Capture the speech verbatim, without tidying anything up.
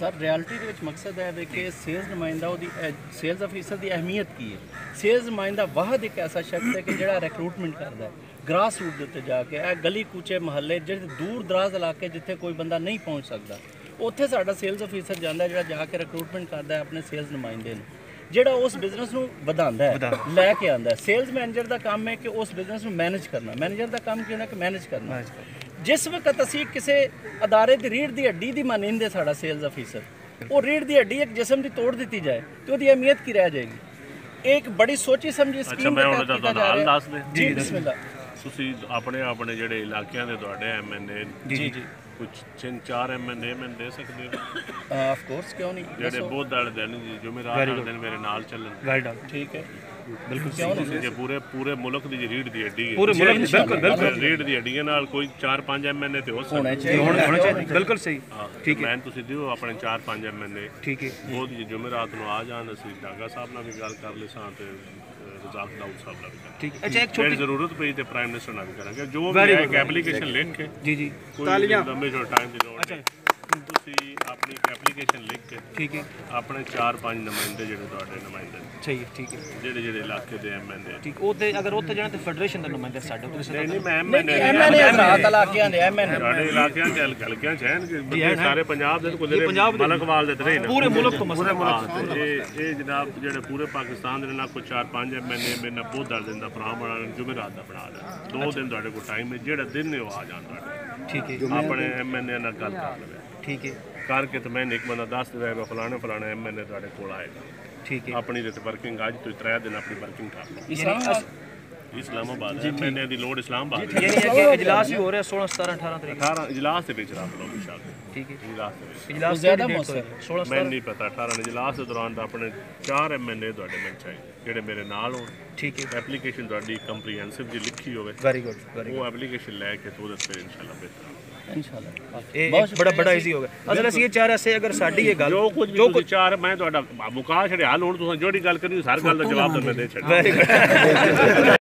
Sir reality के मकसद है कि सेल्स नुमाइंदा सेल्स अफीसर की अहमियत की है। सेल्स नुमाइंदा वाहद एक ऐसा शख्स है कि जो रिक्रूटमेंट करता है ग्रास रूट के उत्ते जाके ए गली कूचे महल्ले जो दूर दराज इलाके जिथे कोई बंदा नहीं पहुँच सकता उत्थे साडा सेल्स अफीसर जाता है, जो जाके रिक्रूटमेंट करता है अपने सेल्स नुमाइंदे नूं, ਜਿਹੜਾ उस बिजनेस ਨੂੰ ਵਧਾਉਂਦਾ है लैके आंदा है। सेल्स मैनेजर का काम है कि उस बिजनेस ਨੂੰ मैनेज करना, मैनेजर का काम की होंदा कि मैनेज करना। जिस वक्त असीं किसी अदारे की रीढ़ की हड्डी की मानिंदे साडा सेल्स अफीसर, वो रीढ़ की हड्डी एक जिसम की तोड़ दी जाए तो उसकी अहमियत की रह जाएगी। एक बड़ी सोची समझी स्कीम मैं हुण दा हाल दस दे जी बिस्मिल्लाह। ਤੁਸੀਂ ਆਪਣੇ ਆਪਣੇ ਜਿਹੜੇ ਇਲਾਕਿਆਂ ਦੇ ਤੁਹਾਡੇ ਐਮ ਐਨ ਏ जी जी ਕੁਝ ਤਿੰਨ ਚਾਰ ਐਮ ਐਨ ਏ ਮੈਨੂੰ ਦੇ ਸਕਦੇ ਹੋ? ऑफ कोर्स क्यों नहीं, ਜਿਹੜੇ ਬਹੁਤ ਵਾਲੇ ਦਿਨ ਜੁਮੇਰਾਤ ਵਾਲੇ ਦਿਨ ਮੇਰੇ ਨਾਲ ਚੱਲਣ। वेल डन, ठीक है बिल्कुल क्यों नहीं। ਜੇ ਪੂਰੇ ਪੂਰੇ ਮੁਲਕ ਦੀ ਰੀੜ ਦੀ ਹੱਡੀ ਹੈ, पूरे मुल्क बिल्कुल बिल्कुल ਰੀੜ ਦੀ ਹੱਡੀਆਂ ਨਾਲ ਕੋਈ ਚਾਰ ਪੰਜ ਐਮ ਐਨ ਏ ਤੇ ਹੋ होने ਸਕਦੇ। चाहिए होना चाहिए, बिल्कुल सही, ठीक है, ਮੈਂ ਤੁਸੀਂ ਦਿਓ ਆਪਣੇ ਚਾਰ ਪੰਜ ਐਮ ਐਨ ਏ ठीक है, ਬਹੁਤ ਜੀ ਜੁਮੇਰਾਤ ਨੂੰ ਆ ਜਾਣ। ਅਸੀਂ ਡਾਗਾ ਸਾਹਿਬ ਨਾਲ ਵੀ ਗੱਲ ਕਰ ਲਈ ਸਾਂ ਤੇ ਰਜ਼ਾਕ ਦਾਊਦ ਸਾਹਿਬ ਨਾਲ ਵੀ ਗੱਲ। ठीक है। अच्छा एक ਜੇ छोटी ਜ਼ਰੂਰਤ ਪਈ ਤੇ ਪ੍ਰਾਈਮ ਮਿਨਿਸਟਰ ਨਾਲ ਵੀ ਕਰਾਂਗੇ। ਜੋ ਵੀ ਹੈ ਇੱਕ ਐਪਲੀਕੇਸ਼ਨ ਲਿਖ ਕੇ जी जी ਕੋਈ ਲੰਬੇ ਜੋ ਟਾਈਮ ਦੀ ਲੋੜ ਨਹੀਂ, ਤੁਸੀਂ ਆਪਣੀ ਐਪਲੀਕੇਸ਼ਨ ਲਿਖ ਕੇ ठीक है, ਆਪਣੇ ਚਾਰ ਪੰਜ ਨੁਮਾਇੰਦੇ ਜਿਹੜੇ ਤੁਹਾਡੇ ਨੁਮਾਇੰਦੇ सही है, ठीक है, ਜਿਹੜੇ ਜਿਹੜੇ ਇਲਾਕੇ ਦੇ ਐਮ ਐਨ ਏ ठीक ओते अगर ओते जाना तो फेडरेशन दा नुमाइंदा साडे उत्ते ਨਹੀਂ ਨਹੀਂ ਮੈਂ M N A M N A हज़ात इलाकियां दे एम एन ए ਸਾਡੇ ਇਲਾਕਿਆਂ ਚ ਹਲਕਿਆਂ ਚ ਹਨ ਕਿ ਸਾਰੇ ਪੰਜਾਬ ਦੇ ਕੋਲ ਮਲਕਵਾਲ ਦੇ ਤੇ पूरे मुल्क तो मसला ਇਹ ਇਹ ਜਨਾਬ ਜਿਹੜੇ ਪੂਰੇ ਪਾਕਿਸਤਾਨ ਦੇ ਨਾਲ ਕੋਈ ਚਾਰ ਪੰਜ ਐਮ ਐਨ ਏ ਮੇਰੇ ਨਾਲ ਬਹੁਤ ਦਸ ਦਿਨ ਦਾ ਪ੍ਰੋਗਰਾਮ ਬਣਾਉਣ ਜੁਮੇਰਾਤ ਦਾ ਬਣਾ ਲਿਆ। ਦੋ ਦਿਨ ਤੁਹਾਡੇ ਕੋਲ ਟਾਈਮ ਹੈ, ਜਿਹੜਾ ਦਿਨ ਨੇ ਉਹ ਆ ਜਾਣ ਤੁਹਾਡੇ ठीक है, ਆਪਣੇ ਐਮ ਐਨ ਏ ਨਾਲ ਗੱਲ ਕਰ ਲਵੇ ठीक है, ਕਰਕੇ ਤੇ ਮੈਂ ਇੱਕ ਬੰਦਾ ਦੱਸ ਦੇਗਾ ਫਲਾਣਾ ਫਲਾਣਾ ਐਮ ਐਨ ਏ ਤੁਹਾਡੇ ਕੋਲ ਆਏਗਾ। ठीक है, ਆਪਣੀ ਤੇ ਵਰਕਿੰਗ ਅੱਜ ਤੋਂ ਤਰੇ ਦਿਨ ਆਪਣੀ ਵਰਕਿੰਗ ਕਰ ਲਓ। Islamabad Islamabad M N A ਦੀ ਲੋੜ ਇਸਲਾਮਾਬਾਦ यानी है कि इजलास भी हो रहा है सोलह सत्रह अठारह तारीख, ਅਠਾਰਾਂ ਇਜਲਾਸ ਦੇ ਵਿੱਚ ਰੱਖ ਲਓ ਇੰਸ਼ਾਅੱਲਾ। ठीक है, ਇਜਲਾਸ ਦੇ ਵਿੱਚ इजलास ज्यादा ज्यादा मौसर सोलह ਮੈਨੂੰ सत्रह, ਨਹੀਂ ਪਤਾ ਅਠਾਰਾਂ ਇਜਲਾਸ ਦੇ ਦੌਰਾਨ ਦਾ ਆਪਣੇ ਚਾਰ ਐਮ ਐਨ ਏ ਤੁਹਾਡੇ ਮਿਲ ਚਾਹੀਦੇ ਜਿਹੜੇ ਮੇਰੇ ਨਾਲ ਹੋਣ। ठीक है, ਐਪਲੀਕੇਸ਼ਨ ਤੁਹਾਡੀ ਕੰਪਰੀਹੈਂਸਿਵ ਜੀ ਲਿਖੀ ਹੋਵੇ, वेरी गुड, वेरी ਉਹ ਐਪਲੀਕੇਸ਼ਨ ਲੈ ਕੇ ਤੇ ਉਹਦੇ ਤੇ ਇਨਸ਼ਾਅੱਲਾ ਬਿਹਤਰ इंशाल्लाह। गुड, बड़ा बड़ा इजी हो गया। असल ਅਸੀਂ ਇਹ ਚਾਹ ਰਹੇ ਸੀ ਅਗਰ ਸਾਡੀ ਇਹ ਗੱਲ ਜੋ ਕੁਝ ਵੀ ਤੁਸੀਂ ਚਾਰ ਮੈਂ ਤੁਹਾਡਾ ਮੁਕਾ ਛੜਿਆ ਹਾਲ ਹੁਣ ਤੁਸੀਂ ਜਿਹੜੀ ਗੱਲ ਕਰੀ ਹਰ ਗੱਲ ਦਾ ਜਵਾਬ ਤਾਂ ਮੈਂ ਦੇ ਛੱਡਾਂ। Very good.